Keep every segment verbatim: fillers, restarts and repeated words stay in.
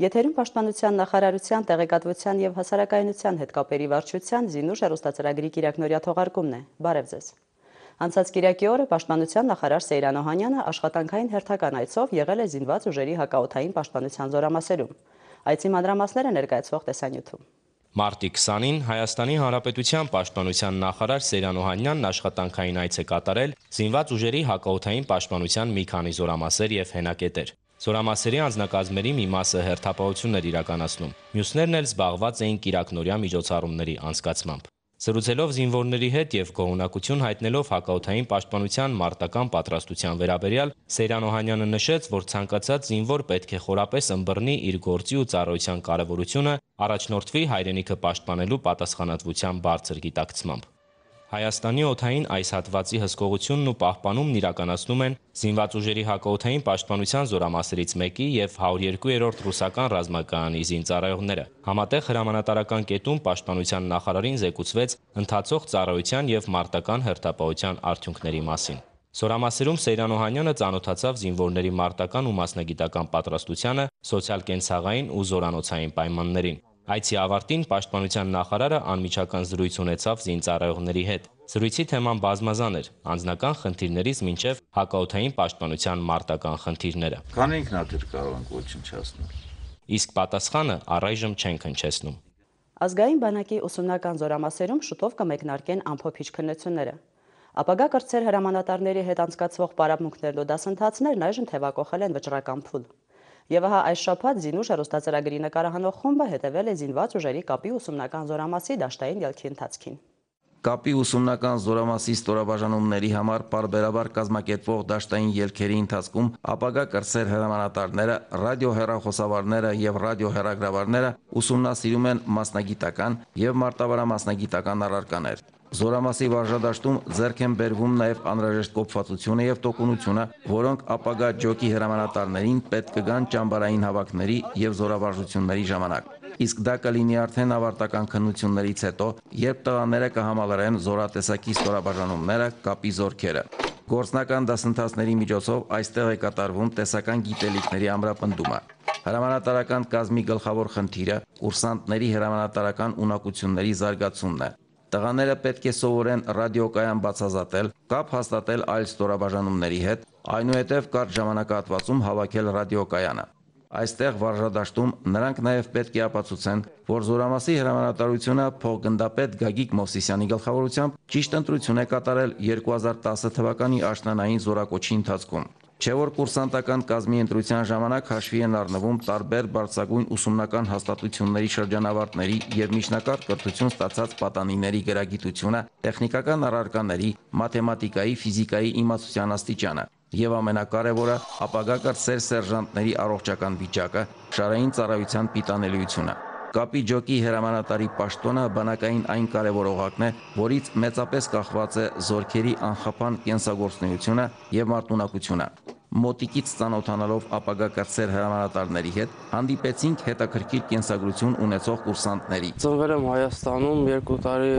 Եթերում Պաշտպանության նախարարության տեղեկատվության և հասարակայնության հետ կապերի վարչության Զինուժ հեռուստածրագրի կիրակնօրյա թողարկումն է։ Բարև ձեզ։ Անցած կիրակի օրը Պաշտպանության նախարար Սեյրան Օհանյանը աշխատանքային հերթական այցով եղել է զինված ուժերի հակաօդային պաշտպանության զորամասերում։ Այցի մանրամասները ներկայացվող տեսանյութում։ Մարտի քսանին Հայաստանի Հանրապետության Պաշտպանության նախարար Սեյրան Օհանյանն աշխատանքային այց է կատարել զինված ուժերի հակաօդային պաշտպանության մի քանի զորամասեր և հենակետեր։ Զորամասերի անձնակազմերի մի մասը հերթապահություն էր իրականացնում, մյուսներն էլ զբաղված էին կիրակնօրյա միջոցառումների անցկացմամբ։ Զրուցելով զինվորների հետ և գոհունակություն հայտնելով հակաօդային պաշտպանության մարտական պատրաստության վերաբերյալ, Սեյրան Օհանյանը նշեց, որ ցանկացած զինվոր պետք է խորապես ըմբռնի իր գործի ու ծառայության կարևորությունը, առաջնորդվի հայրենիքը պաշտպանելու պատասխանատվության բարձր գիտակցմամբ։ Հայաստանի օդային այս հատվածի հսկողությունն ու պահպանումն իրականացնում են զինված ուժերի հակաօդային պաշտպանության զորամասերից մեկի և հարյուր երկու-րդ ռուսական ռազմակայանի զինծառայողները։ Համատեղ հրամանատարական կետում Պաշտպանության նախարարին զեկուցվեց ընթացող ծառայության և մարտական հերթապահության արդյունքների մասին։ Զորամասերում Սեյրան Օհանյանը ծանոթացավ զինվորների մարտական ու մասնագիտական պատրաստությանը, սոցիալ-կենցաղային ու զորանոցային պայմաններին։ Այցի ավարտին Պաշտպանության նախարարը անմիջական զրույց ունեցավ զինծառայողների հետ։ Զրույցի թեման բազմազան էր՝ անձնական խնդիրներից մինչև հակաօդային պաշտպանության մարտական խնդիրները։ Քանի ինքնաթիռ կարող ենք ոչնչացնել։ Իսկ պատասխանը առայժմ չենք հնչեցնում։ Ազգային բանակի ուսումնական զորամասերում շուտով կմեկնարկեն ամփոփիչ քննությունները։ Ապագա կրտսեր հրամանատարների հետ անցկացվող պարապմունքներն ու դասընթացներն այժմ թևակոխել են վճռական փուլ։ Եվ ահա այս շաբաթ Զինուժ հեռուստածրագրի նկարահանող խումբը հետևել է զինված ուժերի կապի ուսումնական զորամասի դաշտային ելքի ընթացքին։ Կապի ուսումնական զորամասի ստորաբաժանումների համար պարբերաբար կազմակերպվող դաշտային ելքերի ընթացքում ապագա կրտսեր հրամանատարները, ռադիոհեռախոսավարները և ռադիոհեռագրավարները ուսումնասիրում են մասնագիտական և մարտավարամասնագիտական առարկաներ։ Զորամասի վարժադաշտում ձեռք են բերվում նաև անհրաժեշտ կոփվածությունը և տոկունությունը, որոնք ապագա ջոկի հրամանատարներին պետք կգան ճամբարային հավաքների և զորավարժությունների ժամանակ։ Իսկ դա կլինի արդեն ավարտական քննություններից հետո, երբ տղաները կհամալրեն զորատեսակի ստորաբաժանումները, կապի զորքերը։ Գործնական դասընթացների միջոցով այստեղ է կատարվում տեսական գիտելիքների ամրապնդումը։ Հրամանատարական կազմի գլխավոր խնդիրը կուրսանտների հրամանատարական ունակությունների զարգացումն է։ Տղաները պետք է սովորեն ռադիոկայան բացազատել, կապ հաստատել այլ ստորաբաժանումների հետ, այնուհետև կարճ ժամանակահատվածում հավաքել ռադիոկայանը։ Այստեղ վարժադաշտում նրանք նաև պետք է ապացուցեն, որ զորամասի հրամանատարությունը փոխգնդապետ Գագիկ Մովսիսյանի գլխավորությամբ ճիշտ ընտրություն է կատարել երկու հազար տասը թվականի աշնանային զորակոչի ընթացքում։ Չէ որ կուրսանտական կազմի ընտրության ժամանակ հաշվի են առնվում տարբեր բարձրագույն ուսումնական հաստատությունների շրջանավարտների և միջնակարգ կրթություն ստացած պատանիների գրագիտությունը, տեխնիկական առարկաների, մաթեմատիկայի, ֆիզիկայի իմացության աստիճանը և ամենակարևորը ապագա կրտսեր սերժանտների առողջական վիճակը, շարային ծառայության պիտանելիությունը։ Կապի ջոկի հրամանատարի պաշտոնը բանակային այն կարևոր օղակն է, որից մեծապես կախված է զորքերի անխափան կենսագործունեությունը և մարտունակությունը։ Մոտիկից ծանոթանալով ապագա կրտսեր հրամանատարների հետ հանդիպեցինք հետաքրքիր կենսագրություն ունեցող կուրսանտների։ Ծնվել եմ Հայաստանում, երկու տարի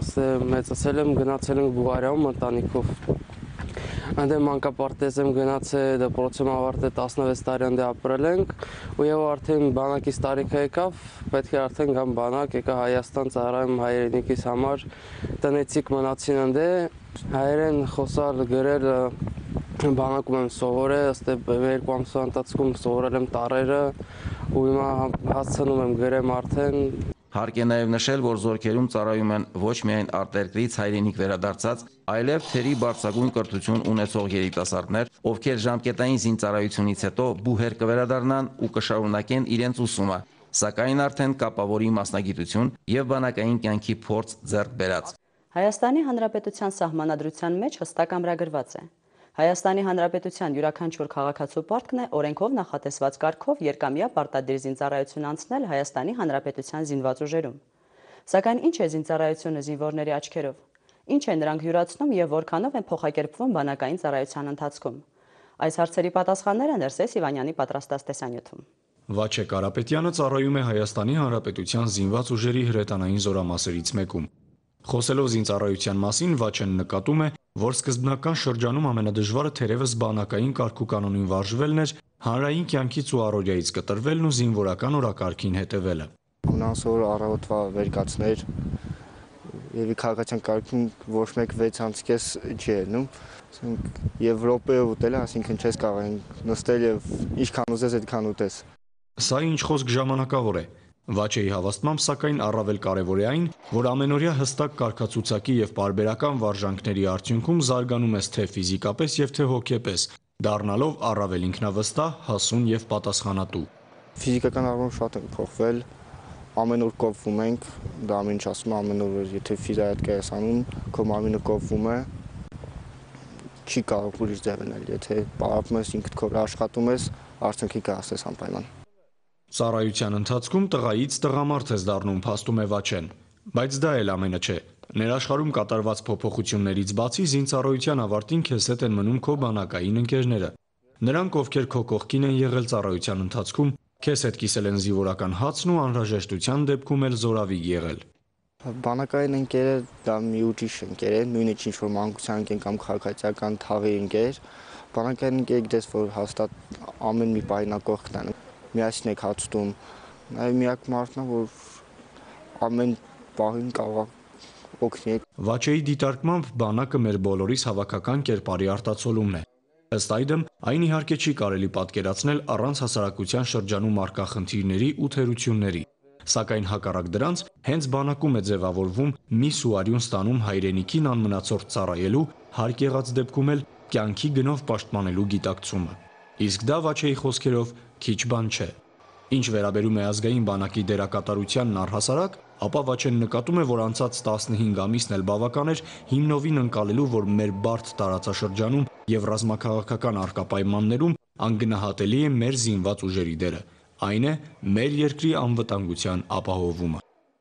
մեծացել եմ, գնացել եմ Բուլղարիայում ընտանիքով։ Այնտեղ մանկապարտեզ եմ գնացել, դպրոցում ավարտել, տասնվեց տարի այնտեղ ապրել ենք, ու եւ արդեն բանակից տարիքը եկավ, պետք է արդեն գամ բանակ, եկա Հայաստան ծառայեմ հայրենիքիս համար, տնեցիք մնացին այնտեղ, հայերեն խոսալ, գրել բանակում եմ սովորել, ըստ երկու ամսվա ընթացքում սովորել եմ տառերը, ու հիմա հասցնում եմ գրեմ արդեն։ Հարկ է նաև նշել, որ զորքերում ծառայում են ոչ միայն արտերկրից հայրենիք վերադարձած, այլև թերի բարձրագույն կրթություն ունեցող երիտասարդներ, ովքեր ժամկետային զինծառայությունից հետո բուհեր կվերադառնան ու կշարունակեն իրենց ուսումը, սակայն արդեն կապավորի մասնագիտություն և բանակային կյանքի փորձ ձեռք բերած։ Հայաստանի Հանրապետության սահմանադրության մեջ հստակ ամրագրված է։ Հայաստանի Հանրապետության յուրաքանչյուր քաղաքացու պարտքն է օրենքով նախատեսված կարգով երկամյա պարտադիր զինծառայություն անցնել Հայաստանի Հանրապետության զինված ուժերում։ Սակայն ինչ է զինծառայությունը զինվորների աչքերով։ Ինչ է նրանք յուրացնում և որքանով են փոխակերպվում բանակային ծառայության ընթացքում։ Այս հարցերի պատասխանները Ներսես Իվանյանի պատրաստած տեսանյութում։ Վաչե Կարապետյանը ծառայում է Հայաստանի Հանրապետության զինված ուժերի հրետանային զորամասերից մեկում։ Խոսելով զինծառայության մասին, Վաչեն նկատում է, որ սկզբնական շրջանում ամենադժվարը թերևս բանակային կարգուկանոնին վարժվելն էր, հանրային կյանքից ու առօրյայից կտրվելն ու զինվորական օրակարգին հետևելը։ Ունանսոր առավոտվա վերկացներ եւ քաղաքացիական կարգին ոչ մեկ վեց անցկես չի ելնում, ասենք Եվրոպայով ուտել, այսինքն չես կարող նստել եւ ինչքան ուզես այդքան ուտես։ Սա ինչ խոսք ժամանակավոր է։ Վաչեի հավաստմամբ, սակայն առավել կարևոր է այն, որ ամենօրյա հստակ կարգացուցակի եւ պարբերական վարժանքների արդյունքում զարգանում ես թե ֆիզիկապես եւ թե հոգեպես, դառնալով առավել ինքնավստահ, հասուն եւ պատասխանատու։ Ֆիզիկական առումով շատ ենք փոխվել, ամեն օր կոփվում ենք, դա ամեն ինչ ասում ամեն օր, եթե ֆիզիոթերապիա ես անում, քո մարմինը կոփվում է, չի կարող ուրիշ ձև լինել, եթե պարապում ես ինքդ քո վրա աշխատում ես, արդյունքի կհասնես անպայման։ Ծառայության ընթացքում տղայից տղամարդ ես դառնում, փաստում է Վաչեն, բայց դա էլ ամենը չէ։ Ներաշխարհում կատարված փոփոխություններից բացի զինծառայության ավարտին քեզ հետ են մնում քո բանակային ընկերները։ Նրանք, ովքեր քո կողքին են եղել ծառայության ընթացքում, քեզ հետ կիսել են զինվորական հացն ու անհրաժեշտության դեպքում էլ զորավիգ եղել։ Բանակային ընկերը դա մի ուրիշ ընկեր է, նույնիսկ ինչ որ մանկության ընկեր կամ քաղաքացիական թաղի ընկեր։ Բանակային ընկերը գիտես, որ հաստատ ամեն մի պահին կողքն են, միասին եք հացտում, նաև միակ մարդն է, որ ամեն պահին կարող օգնի։ Վաչեի դիտարկմամբ բանակը մեր բոլորիս հավաքական կերպարի արտացոլումն է։ Ըստ այդմ, այն իհարկե չի կարելի պատկերացնել առանց հասարակության շրջանում առկա խնդիրների ու թերությունների։ Սակայն հակառակ դրանց, հենց բանակում է ձևավորվում միս ու արյուն ստանում հայրենիքին անմնացորդ ծառայելու, հարկ եղած դեպքում էլ կյանքի գնով պաշտպանելու գիտակցումը։ Իսկ դա Վաչեի խոսքերով քիչ բան չէ։ Ինչ վերաբերում է ազգային բանակի դերակատարությանն առհասարակ, ապա Վաչեն նկատում է, որ անցած տասնհինգ ամիսն էլ բավական էր հիմնովին ընկալելու, որ մեր բարդ տարածաշրջանում եւ ռազմաքաղաքական արկապայմաններում անգնահատելի է մեր զինված ուժերի դերը, այն է մեր երկրի անվտանգության ապահովումը։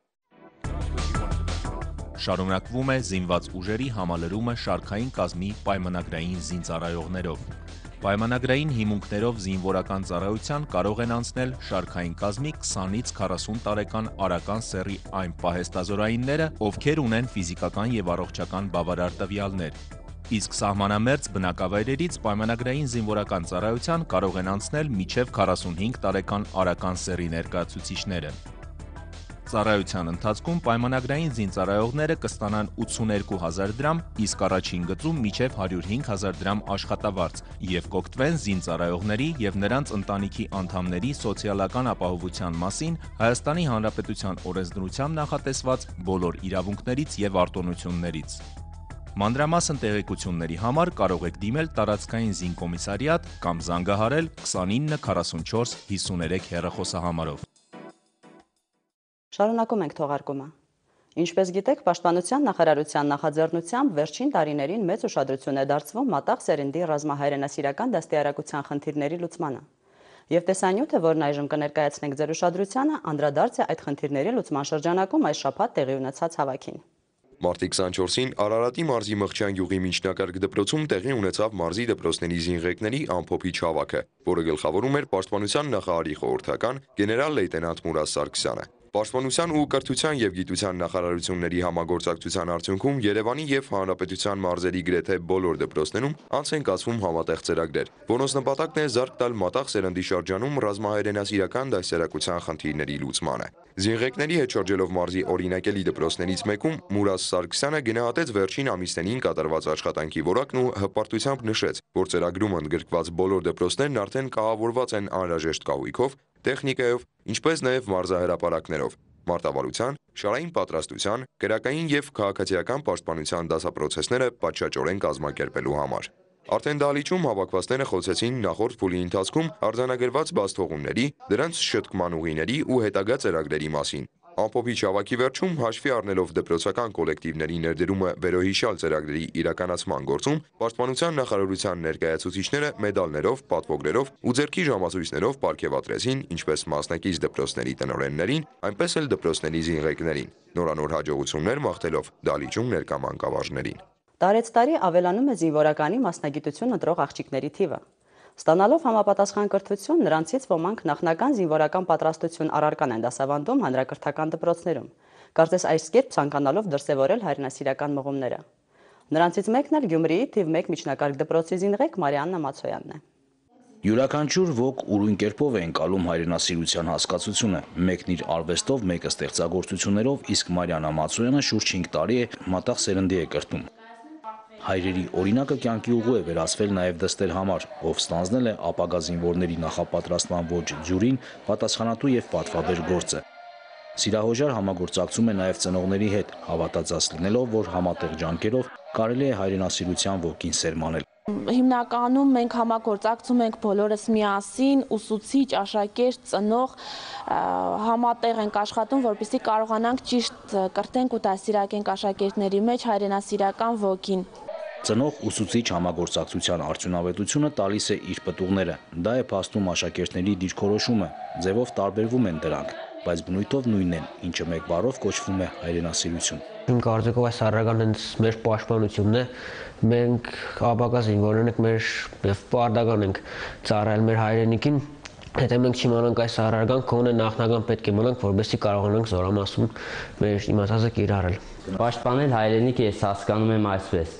Շարունակվում է զինված ուժերի համալրումը շարքային կազմի պայմանագրային զինծառայողներով։ Պայմանագրային հիմունքներով զինվորական ծառայության կարող են անցնել շարքային կազմի քսանից քառասուն տարեկան արական սեռի այն պահեստազորայինները, ովքեր ունեն ֆիզիկական եւ առողջական բավարար տվյալներ։ Իսկ սահմանամերձ բնակավայրերից պայմանագրային զինվորական ծառայության կարող են անցնել մինչև քառասունհինգ տարեկան արական սեռի ներկայացուցիչները։ Ծառայության ընթացքում պայմանագրային զինծառայողները կստանան ութսուներկու հազար դրամ, իսկ առաջին գծում մինչև հարյուր հինգ հազար դրամ աշխատավարձ եւ կօգտվեն զինծառայողների եւ նրանց ընտանիքի անդամների սոցիալական ապահովության մասին Հայաստանի Հանրապետության օրենսդրությամբ նախատեսված բոլոր իրավունքներից եւ արտոնություններից։ Մանրամասն տեղեկությունների համար կարող եք դիմել տարածքային զինկոմիսարիատ կամ զանգահարել քսանինը քառասունչորս հիսուներեք հեռախոսահամարով։ Շարունակում ենք թողարկումը։ Ինչպես գիտեք, Պաշտպանության նախարարության նախաձեռնությամբ վերջին տարիներին մեծ ուշադրություն է դարձվում մատաղ սերնդի ռազմահայրենասիրական դաստիարակության խնդիրների լուծմանը։ Եվ տեսանյութը, որն այժմ կներկայացնենք ձեր ուշադրությանը, անդրադարձ է այդ խնդիրների լուծման շրջանակում այս շաբաթ տեղի ունեցած հավաքին։ Մարտի քսանչորսին Արարատի մարզի Մղջյան գյուղի միջնակարգ դպրոցում տեղի ունեցավ մարզի դպրոցների զինղեկների ամփոփիչ հավաքը, որը գլխավորում էր Պաշտպանության նախարարի խորհրդական գեներալ լեյտենանտ Մուրազ Սարգսյանը։ Պաշտպանության ու կրթության եւ գիտության նախարարությունների համագործակցության արդյունքում Երևանի եւ Հանրապետության մարզերի գրեթե բոլոր դպրոցներում անց են կացվում համատեղ ծրագրեր, որոնց նպատակն է զարկ տալ մատաղ սերնդի շրջանում ռազմահայրենասիրական դաստիարակության խնդիրների լուծմանը։ Զինղեկների հետ շրջելով մարզի օրինակելի դպրոցներից մեկում Մուրազ Սարգսյանը գնահատեց վերջին ամիսներին կատարված աշխատանքի որակն ու հպարտությամբ նշեց, որ ծրագրում ընդգրկված բոլոր դպրոցներն արդեն կահավորված են անհրաժեշտ կահույքով, տեխնիկայով, ինչպես նաև մարզահրապարակներով, մարտավարության, շարային պատրաստության, կրակային եւ քաղաքացիական պաշտպանության դասապրոցեսները պատշաճորեն կազմակերպելու համար։ Արդեն դահլիճում հավաքվածները խոսեցին նախորդ փուլի ընթացքում արձանագրված բացթողումների, դրանց շտկման ուղիների ու հետագա ծրագրերի մասին։ Ամփոփիչ հավաքի վերջում հաշվի առնելով դպրոցական կոլեկտիվների ներդրումը վերոհիշյալ ծրագրերի իրականացման գործում, Պաշտպանության նախարարության ներկայացուցիչները մեդալներով, պատվոգրերով ու ձեռքի ժամացույցներով պարգևատրեցին ինչպես մասնակից դպրոցների տնօրեններին, այնպես էլ դպրոցների զինղեկներին, նորանոր հաջողություններ մաղթելով դահլիճում ներկա մանկավարժներին։ Տարեց տարի ավելանում է զինվորականի մասնագիտություն ընտրող աղջիկների թիվը։ Ստանալով համապատասխան կրթություն, նրանցից ոմանք նախնական զինվորական պատրաստություն առարկան են դասավանդում հանրակրթական դպրոցներում, կարծես այս կերպ ցանկանալով դրսևորել հայրենասիրական մղումները։ Նրանցից մեկն էլ Գյումրիի թիվ մեկ միջնակարգ դպրոցի զինղեկ Մարիաննա Մացոյանն է։ Յուրաքանչյուր ոք ուրույն կերպով է ընկալում հայրենասիրության հասկացությունը, մեկն իր արվեստով, մեկը ստեղծագործություններով, իսկ Մարիաննա Մացոյանը շուրջ հինգ տարի է մատաղ սերնդի է կրտում։ Հայրերի օրինակը կյանքի ուղու է վերածվել նաև դստեր համար, ով ստանձնել է ապագա զինվորների նախապատրաստման ոչ ձյուրին պատասխանատու եւ պատվաբեր գործը։ Սիրահոժար համագործակցում է նաև ծնողների հետ, հավատացած լինելով, որ համատեղ ջանքերով կարելի է հայրենասիրության ոգին սերմանել։ Հիմնականում մենք համագործակցում ենք բոլորս միասին, ուսուցիչ, աշակերտ, ծնող, համատեղ ենք աշխատում, որպեսզի կարողանանք ճիշտ կրտենք ու դաստիարակենք աշակերտների մեջ հայրենասիրական ոգին։ Ծնող ուսուցիչ համագործակցության արդյունավետությունը տալիս է իր պտուղները։ Դա է փաստում աշակերտների դիրքորոշումը, ձևով տարբերվում են դրանք, բայց բնույթով նույնն են, ինչը մեկ բառով կոչվում է հայրենասիրություն։ Իմ կարծիքով այս առարական հենց մեր պաշտպանությունն է, մենք ապագա զինվորներն ենք, մեր եւ պարտական ենք ծառայել մեր հայրենիքին, եթե մենք չիմանանք այս առարական, կոնե նախնական պետք է իմանանք, որովհետեւ կարողանանք զորամասում մեր իմացածը կիրառել։ Պաշտպանել հայրենիքը ես հասկանում եմ այսպես,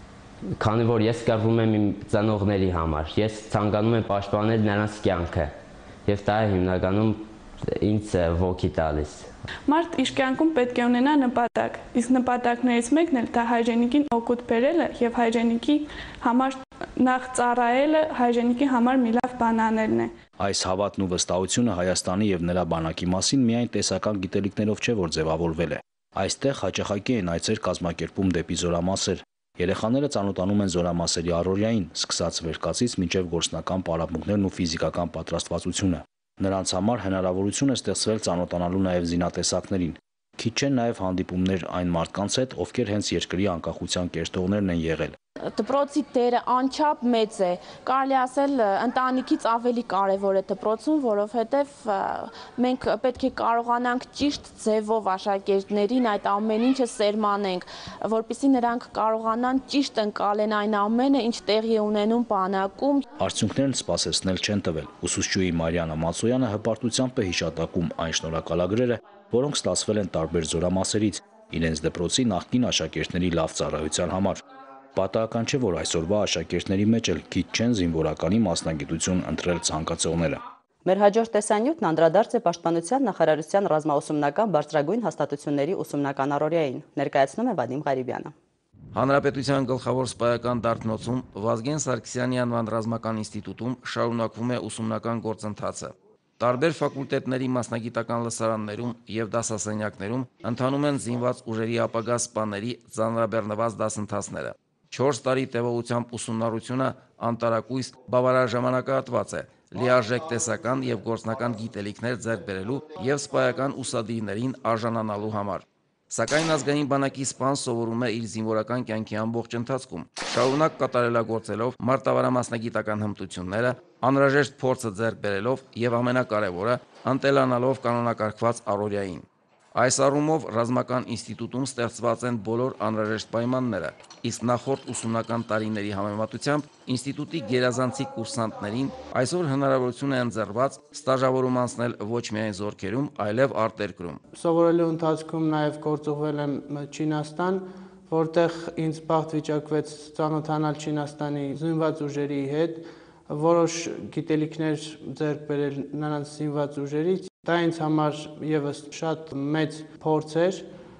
քանի որ ես կռվում եմ իմ ծնողների համար, ես ցանկանում եմ պաշտպանել նրանց կյանքը, եւ դա է հիմնականում ինձ ոգի տալիս։ Մարդ իր կյանքում պետք է ունենա նպատակ, իսկ նպատակներից մեկն էլ դա հայրենիքին օգուտ բերելը եւ հայրենիքի համար նախ ծառայելը, հայրենիքի համար մի լավ բան անելն է։ Այս հավատն ու վստահությունը Հայաստանի եւ նրա բանակի մասին միայն տեսական գիտելիքներով չէ, որ ձևավորվել է։ Այստեղ հաճախակի են այցեր կազմակերպում դեպի զորամասեր։ Երեխաները ծանոթանում են զորամասերի առօրյային, սկսած վարկածից մինչև գործնական պարապմունքներն ու ֆիզիկական պատրաստվածությունը։ Նրանց համար հնարավորություն է ստեղծվել ծանոթանալու նաև զինատեսակներին։ Քիչ չեն նաև հանդիպումներ այն մարդկանց հետ, ովքեր հենց երկրի անկախության կերտողներն են եղել։ Դպրոցի դերը անչափ մեծ է, կարելի ասել ընտանիքից ավելի կարևոր է դպրոցում, որովհետև մենք պետք է կարողանանք ճիշտ ձևով աշակերտներին այդ ամեն ինչը սերմանենք, որպեսզի նրանք կարողանան ճիշտ ընկալեն այն ամենը, ինչ տեղի է ունենում բանակում։ Արդյունքներն սպասեցնել չեն տվել։ Ուսուցչուհի Մարիաննա Մացոյանը հպարտությամբ է հիշատակում այն շնորհակալագրերը, որոնք ստացվել են տարբեր զորամասերից, իրենց դպրոցի նախկին աշակերտների լավ ծառայության համար։ Պատահական չէ, որ այսօրվա աշակերտների մեջ էլ քիչ չեն զինվորականի մասնագիտություն ընտրել ցանկացողները։ Մեր հաջորդ տեսանյութն անդրադարձ է Պաշտպանության նախարարության ռազմաուսումնական բարձրագույն հաստատությունների ուսումնական առօրյային, ներկայացնում է Վադիմ Ղարիբյանը։ Հանրապետության գլխավոր սպայական դարբնոցում Վազգեն Սարգսյանի անվան ռազմական ինստիտուտում շարունակվում է ուսումնական գործընթացը։ Տարբեր ֆակուլտետների մասնագիտական լսարաններում եւ դասասենյակներում ընթանում են զինված ուժերի ապագա սպաների ծանրաբեռնված դասընթացները։ Չորս տարի տևողությամբ ուսումնառությունը անտարակույս բավարար ժամանակահատված է, լիարժեք տեսական եւ գործնական գիտելիքներ ձեռք բերելու եւ սպայական ուսադիրներին արժանանալու համար։ Սակայն ազգային բանակի սպան սովորում է իր զինվորական կյանքի ամբողջ ընթացքում, շարունակ կատարելագործելով մարտավարամասնագիտական հմտությունները, անհրաժեշտ փորձը ձեռք բերելով եւ ամենակարևորը ընտելանալով կանոնակարգված առօրյային։ Այս առումով ռազմական ինստիտուտում ստեղծված են բոլոր անհրաժեշտ պայմանները, իսկ նախորդ ուսումնական տարիների համեմատությամբ ինստիտուտի գերազանցի կուրսանտներին այսօր հնարավորություն է ընձեռված ստաժավորում անցնել ոչ միայն զորքերում, այլև արտերկրում։ Սովորելու ընթացքում նաև գործուղվել եմ Չինաստան, որտեղ ինձ բախտ վիճակվեց ծանոթանալ Չինաստանի զինված ուժերի հետ, որոշ գիտելիքներ ձեռք բերել նրանց զինված ուժերից։ Դա ինձ համար եւս շատ մեծ փորձ էր,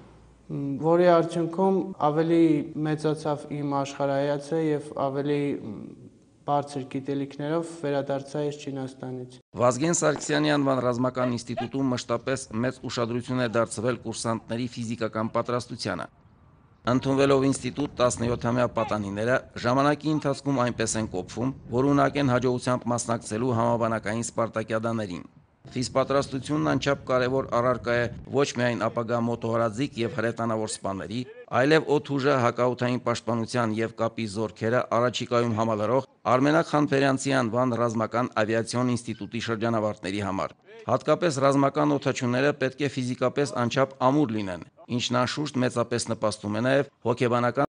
որի արդյունքում ավելի մեծացավ իմ աշխարհայացը եւ ավելի բարձր գիտելիքներով վերադարձա ես Չինաստանից։ Վազգեն Սարգսյանի անվան ռազմական ինստիտուտում մշտապես մեծ ուշադրություն է դարձվել կուրսանտների ֆիզիկական պատրաստությանը։ Ընդունվելով ինստիտուտ տասնյոթամյա պատանիները ժամանակի ընթացքում այնպես են կոփվում, որ ունակ են հաջողությամբ մասնակցելու համաբանակային սպարտակիադաներին։ Ֆիզպատրաստությունն անչափ կարևոր առարկա է ոչ միայն ապագա մոտոհրաձիկ եւ հրետանավոր սպաների, այլև օդուժը հակաօդային պաշտպանության եւ կապի զորքերը առաջիկայում համալրող Արմենակ Խանփերյանցի անվան ռազմական ավիացիոն ինստիտուտի շրջանավարտների համար։ Հատկապես ռազմական օդաչուները պետք է ֆիզիկապես անչափ ամուր լինեն, ինչն անշուշտ մեծապես նպաստում է նաեւ հոգեբանական